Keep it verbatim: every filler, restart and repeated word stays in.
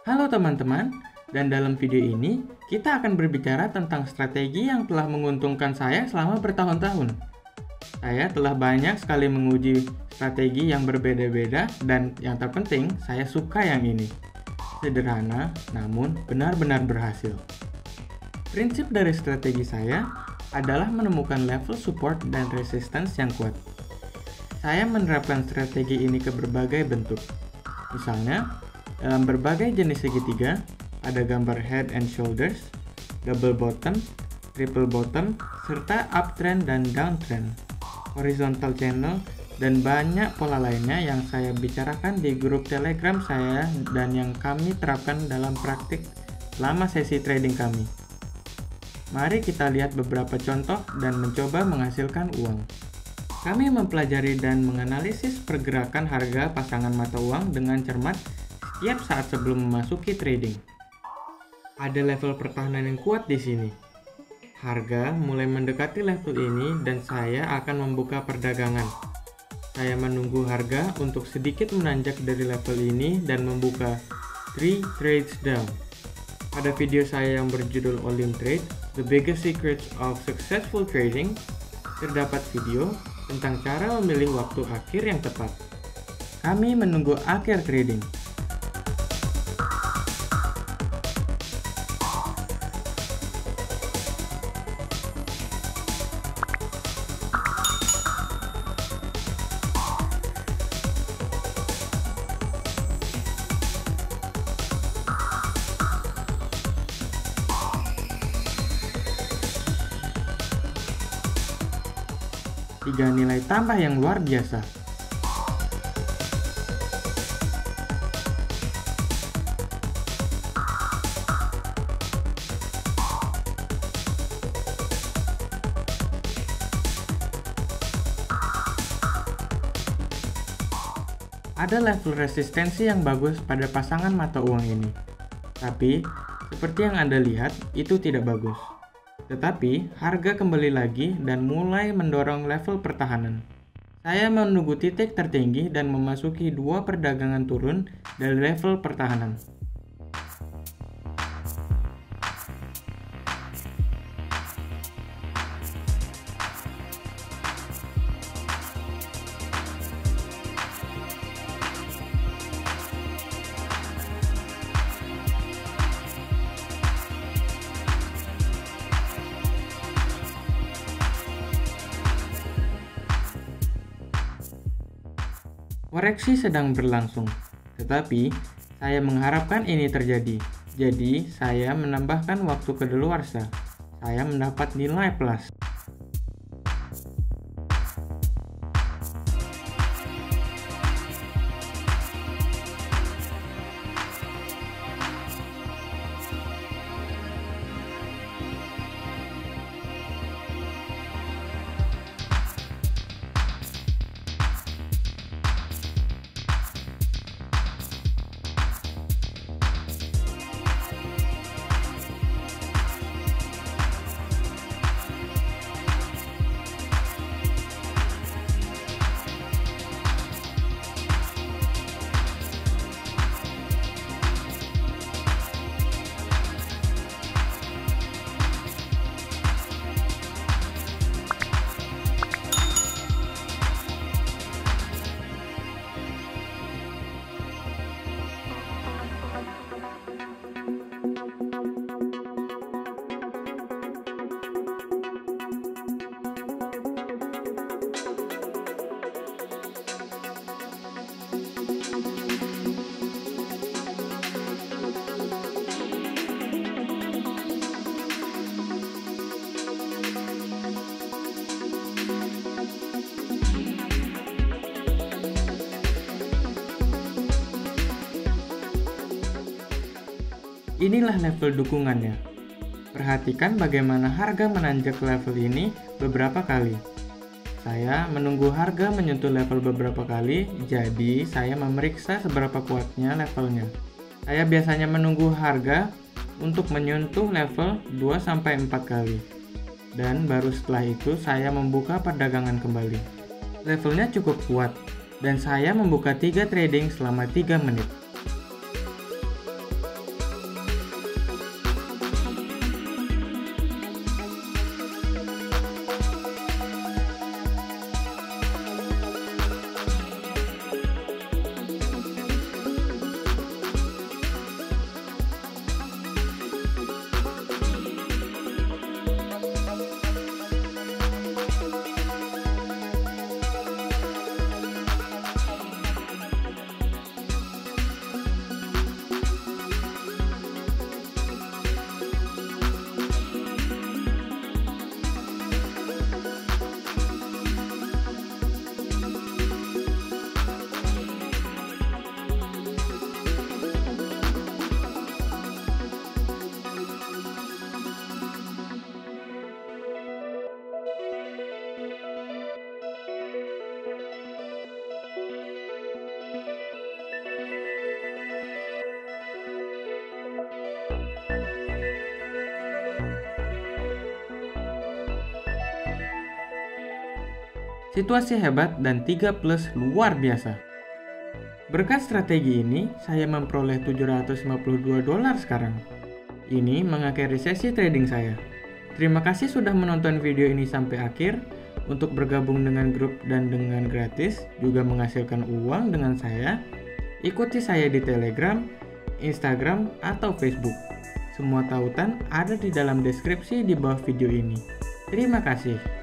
Halo teman-teman, dan dalam video ini kita akan berbicara tentang strategi yang telah menguntungkan saya selama bertahun-tahun. Saya telah banyak sekali menguji strategi yang berbeda-beda dan yang terpenting saya suka yang ini. Sederhana, namun benar-benar berhasil. Prinsip dari strategi saya adalah menemukan level support dan resistance yang kuat. Saya menerapkan strategi ini ke berbagai bentuk. Misalnya, dalam berbagai jenis segitiga, ada gambar head and shoulders, double bottom, triple bottom, serta uptrend dan downtrend, horizontal channel, dan banyak pola lainnya yang saya bicarakan di grup Telegram saya dan yang kami terapkan dalam praktik selama sesi trading kami. Mari kita lihat beberapa contoh dan mencoba menghasilkan uang. Kami mempelajari dan menganalisis pergerakan harga pasangan mata uang dengan cermat setiap saat sebelum memasuki trading. Ada level pertahanan yang kuat di sini. Harga mulai mendekati level ini dan saya akan membuka perdagangan. Saya menunggu harga untuk sedikit menanjak dari level ini dan membuka three trades down. Pada video saya yang berjudul All In Trade, The Biggest Secrets of Successful Trading, terdapat video tentang cara memilih waktu akhir yang tepat. Kami menunggu akhir trading. Tiga nilai tambah yang luar biasa. Ada level resistensi yang bagus pada pasangan mata uang ini. Tapi, seperti yang Anda lihat, itu tidak bagus. Tetapi, harga kembali lagi dan mulai mendorong level pertahanan. Saya menunggu titik tertinggi dan memasuki dua perdagangan turun dari level pertahanan. Koreksi sedang berlangsung, tetapi saya mengharapkan ini terjadi. Jadi, saya menambahkan waktu kedaluarsa. Saya mendapat nilai plus. Inilah level dukungannya. Perhatikan bagaimana harga menanjak level ini beberapa kali. Saya menunggu harga menyentuh level beberapa kali, jadi saya memeriksa seberapa kuatnya levelnya. Saya biasanya menunggu harga untuk menyentuh level dua sampai empat kali. Dan baru setelah itu saya membuka perdagangan kembali. Levelnya cukup kuat, dan saya membuka tiga trading selama tiga menit. situasi hebat, dan tiga plus luar biasa. Berkat strategi ini, saya memperoleh tujuh ratus lima puluh dua dolar sekarang. Ini mengakhiri sesi trading saya. Terima kasih sudah menonton video ini sampai akhir. Untuk bergabung dengan grup dan dengan gratis, juga menghasilkan uang dengan saya, ikuti saya di Telegram, Instagram, atau Facebook. Semua tautan ada di dalam deskripsi di bawah video ini. Terima kasih.